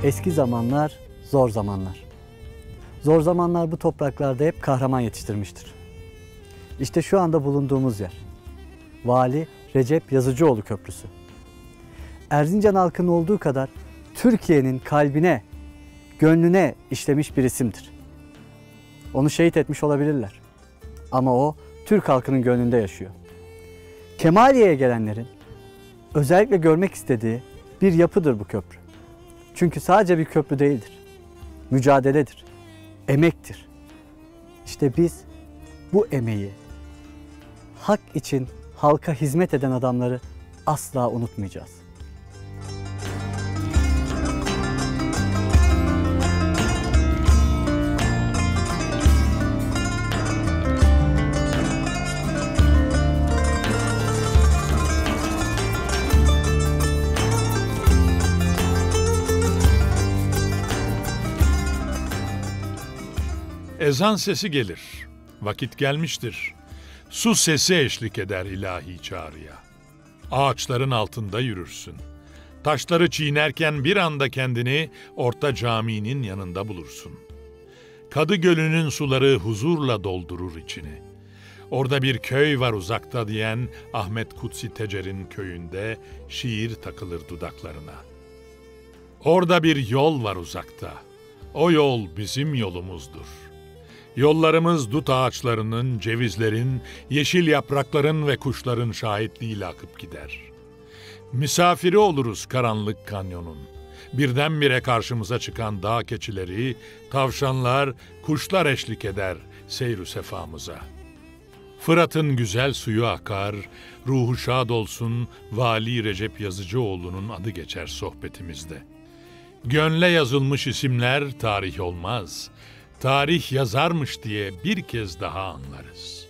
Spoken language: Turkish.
Eski zamanlar, zor zamanlar. Zor zamanlar bu topraklarda hep kahraman yetiştirmiştir. İşte şu anda bulunduğumuz yer. Vali Recep Yazıcıoğlu Köprüsü. Erzincan halkının olduğu kadar Türkiye'nin kalbine, gönlüne işlemiş bir isimdir. Onu şehit etmiş olabilirler. Ama o Türk halkının gönlünde yaşıyor. Kemaliye'ye gelenlerin özellikle görmek istediği bir yapıdır bu köprü. Çünkü sadece bir köprü değildir. Mücadeledir, emektir. İşte biz bu emeği, hak için halka hizmet eden adamları asla unutmayacağız. Ezan sesi gelir, vakit gelmiştir. Su sesi eşlik eder ilahi çağrıya. Ağaçların altında yürürsün. Taşları çiğnerken bir anda kendini Orta Cami'nin yanında bulursun. Kadı Gölü'nün suları huzurla doldurur içini. Orada bir köy var uzakta diyen Ahmet Kutsi Tecer'in köyünde şiir takılır dudaklarına. Orada bir yol var uzakta. O yol bizim yolumuzdur. Yollarımız dut ağaçlarının, cevizlerin, yeşil yaprakların ve kuşların şahitliğiyle akıp gider. Misafiri oluruz karanlık kanyonun. Birdenbire karşımıza çıkan dağ keçileri, tavşanlar, kuşlar eşlik eder seyr-ü sefamıza. Fırat'ın güzel suyu akar, ruhu şad olsun, Vali Recep Yazıcıoğlu'nun adı geçer sohbetimizde. Gönle yazılmış isimler tarih olmaz. Tarih yazarmış diye bir kez daha anlarız.